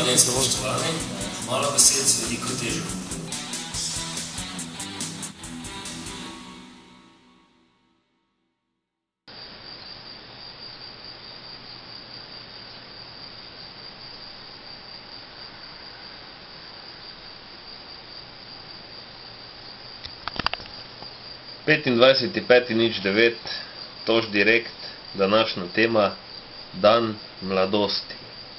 Spoštovane in spoštovani, malo besed z veliko težo. Tož direkt, današnja tema, dan mladosti.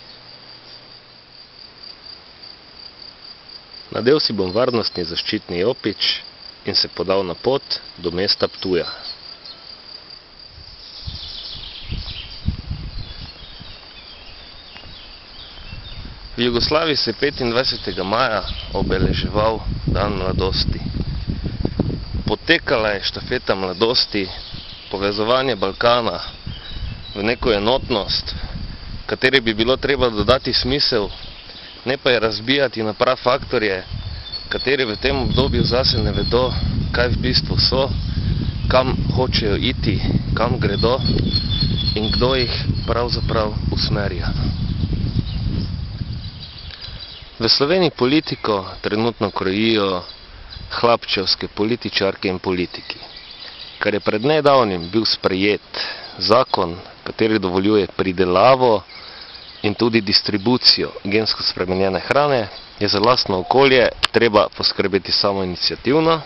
Nadel si bom varnostni zaščitni jopič in se podal na pot do mesta Ptuja. V Jugoslaviji se je 25. maja obeleževal dan mladosti. Potekala je štafeta mladosti, povezovanje Balkana v neko enotnost, kateri bi bilo treba dodati smisel, ne pa je razbijati na prav faktorje, kateri v tem obdobju zase ne vedo, kaj v bistvu so, kam hočejo iti, kam gredo in kdo jih pravzaprav usmerja. V Sloveniji politiko trenutno krojijo hlapčevske političarke in politiki. Ker je pred nedavnim bil sprejet zakon, kateri dovoljuje pridelavo in tudi distribucijo gensko spremenjene hrane, je za lastno okolje treba poskrbeti samoiniciativno,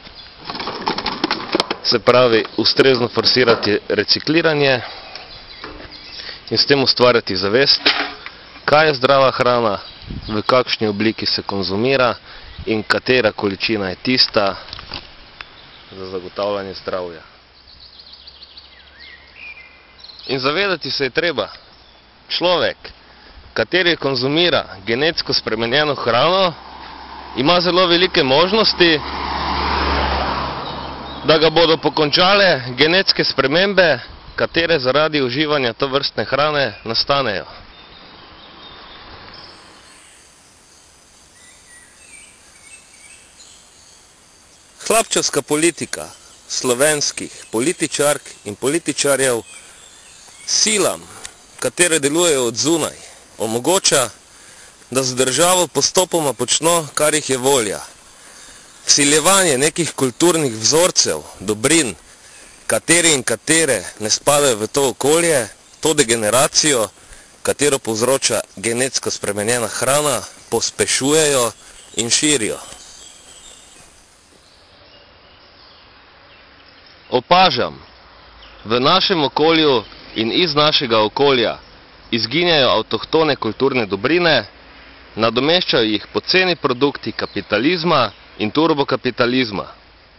se pravi ustrezno forsirati recikliranje in s tem ustvarjati zavest, kaj je zdrava hrana, v kakšni obliki se konzumira in katera količina je tista za zagotavljanje zdravja. In zavedati se je treba, človek, kateri konzumira genetsko spremenjeno hrano, ima zelo velike možnosti, da ga bodo pokončale genetske spremembe, katere zaradi uživanja tovrstne hrane nastanejo. Hlapčevska politika slovenskih političark in političarjev silam, katere delujejo od zunaj, omogoča, da z državo postopoma počno, kar jih je volja. Vsiljevanje nekih kulturnih vzorcev, dobrin, kateri in katere ne spadajo v to okolje, to degeneracijo, katero povzroča genetsko spremenjena hrana, pospešujejo in širijo. Opažam, v našem okolju in iz našega okolja izginjajo avtohtone kulturne dobrine, nadomeščajo jih poceni produkti kapitalizma in turbokapitalizma.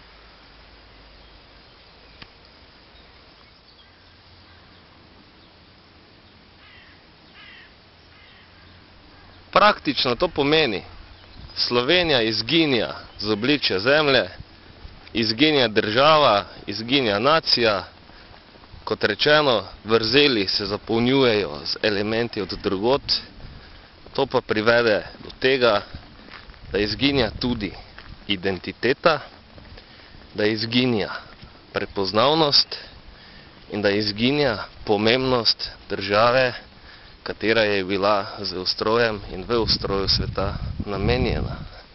Praktično to pomeni, Slovenija izginja z obličja zemlje, izginja država, izginja nacija, kot rečeno, vrzeli se zapolnjujejo z elementi od drugod, to pa privede do tega, da izginja tudi identiteta, da izginja prepoznavnost in da izginja pomembnost države, katera je bila z ustrojem in v ustroju sveta namenjena.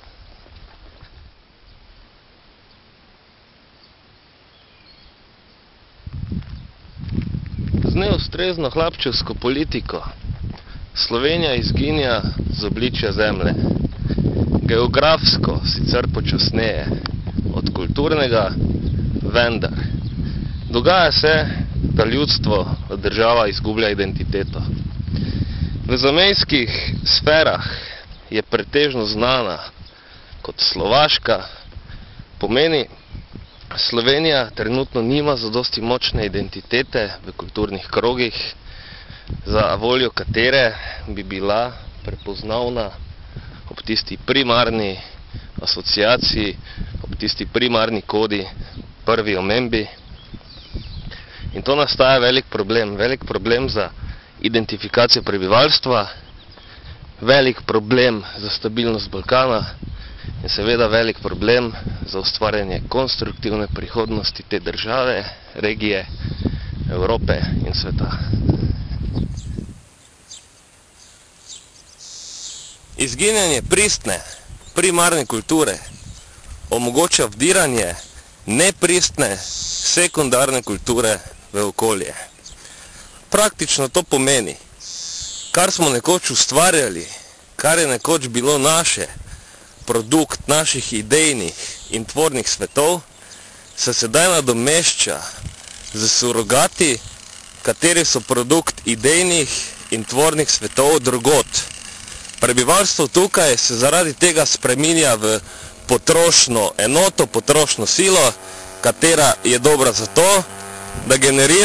Z neustrezno hlapčevsko politiko Slovenija izginja z obličja zemlje. Geografsko sicer počasneje od kulturnega, vendar. Dogaja se, da ljudstvo, da država izgublja identiteto. V zamejskih sferah je pretežno znana kot Slovaška, pomeni, Slovenija trenutno nima zadosti močne identitete v kulturnih krogih, za voljo katere bi bila prepoznavna ob tisti primarni asociaciji, ob tisti primarni kodi, prvi omembi. In to nastaja velik problem za identifikacijo prebivalstva, velik problem za stabilnost Balkana in seveda velik problem za ustvarjanje konstruktivne prihodnosti te države, regije, Evrope in sveta. Izginjanje pristne, primarne kulture omogoča vdiranje nepristne, sekundarne kulture v okolje. Praktično to pomeni, kar smo nekoč ustvarjali, kar je nekoč bilo naše, produkt naših idejnih in tvornih svetov, se sedaj nadomešča z surogati, kateri so produkt idejnih in tvornih svetov drugod. Prebivalstvo tukaj se zaradi tega spreminja v potrošno enoto, potrošno silo, katera je dobra za to, da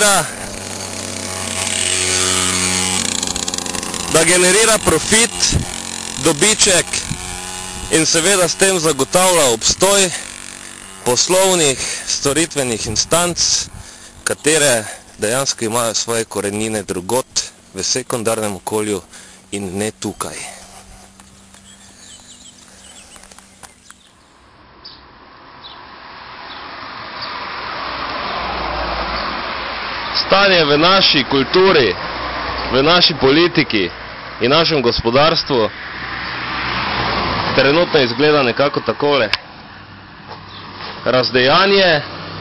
generira profit, dobiček in seveda s tem zagotavlja obstoj poslovnih, storitvenih instanc, katere dejansko imajo svoje korenine drugod v sekundarnem okolju in ne tukaj. Stanje v naši kulturi, v naši politiki in našem gospodarstvu trenutno izgleda nekako takole. Razdejanje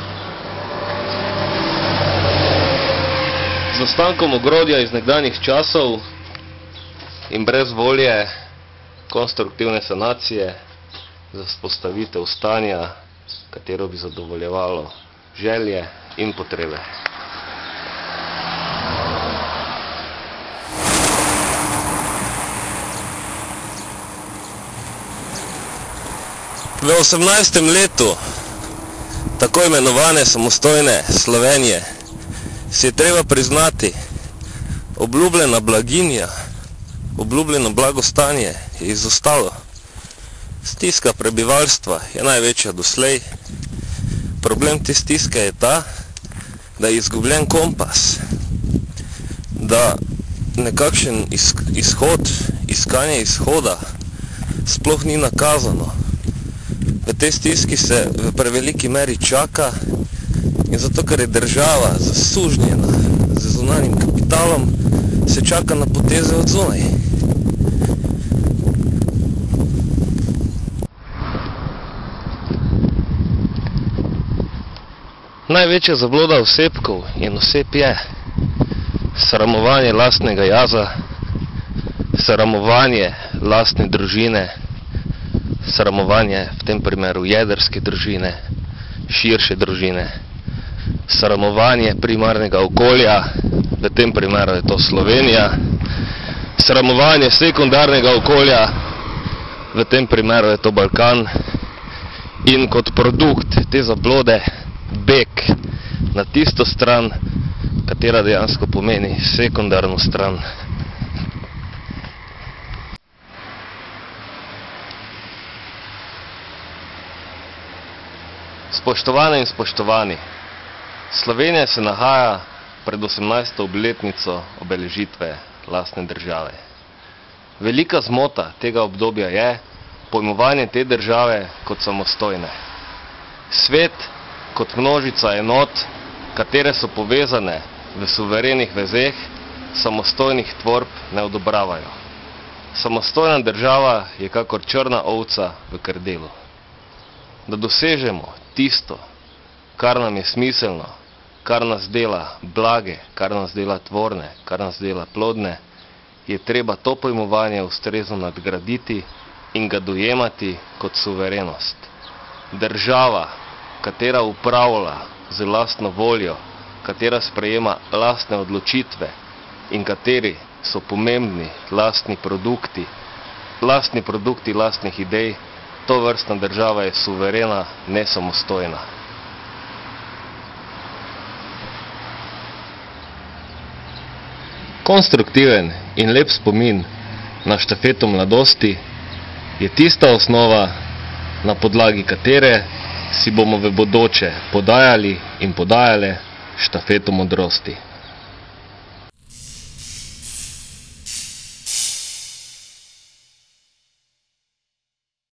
z ostankom ogrodja iz nekdanjih časov in brez volje konstruktivne sanacije za vzpostavitev stanja, katero bi zadovoljevalo želje in potrebe. V 18. letu tako imenovane samostojne Slovenije si je treba priznati, obljubljena blaginja, obljubljeno blagostanje je izostalo. Stiska prebivalstva je največja doslej. Problem te stiske je ta, da je izgubljen kompas, da nekakšen izhod, iskanje izhoda sploh ni nakazano. V tej stiski se v preveliki meri čaka in zato, ker je država zasužnjena z zunanjim kapitalom, se čaka na poteze od zunaj. Največja zabloda osebkov in oseb je sramovanje lastnega jaza, sramovanje lastne družine, sramovanje v tem primeru jedrske družine, širše družine, sramovanje primarnega okolja, v tem primeru je to Slovenija, sramovanje sekundarnega okolja, v tem primeru je to Balkan in kot produkt te zablode beg na tisto stran, katera dejansko pomeni sekundarno stran. Spoštovane in spoštovani, Slovenija se nahaja pred 18. obletnico obeležitve lastne države. Velika zmota tega obdobja je pojmovanje te države kot samostojne. Svet kot množica enot, katere so povezane v suverenih vezeh, samostojnih tvorb ne odobravajo. Samostojna država je kakor črna ovca v krdelu. Da dosežemo tisto, kar nam je smiselno, kar nas dela blage, kar nas dela tvorne, kar nas dela plodne, je treba to pojmovanje ustrezno nadgraditi in ga dojemati kot suverenost. Država, katera upravlja z lastno voljo, katera sprejema lastne odločitve in kateri so pomembni lastni produkti lastnih idej, to vrstna država je suverena, ne samostojna. Konstruktiven in lep spomin na štafeto mladosti je tista osnova, na podlagi katere si bomo v bodoče podajali in podajale štafeto modrosti.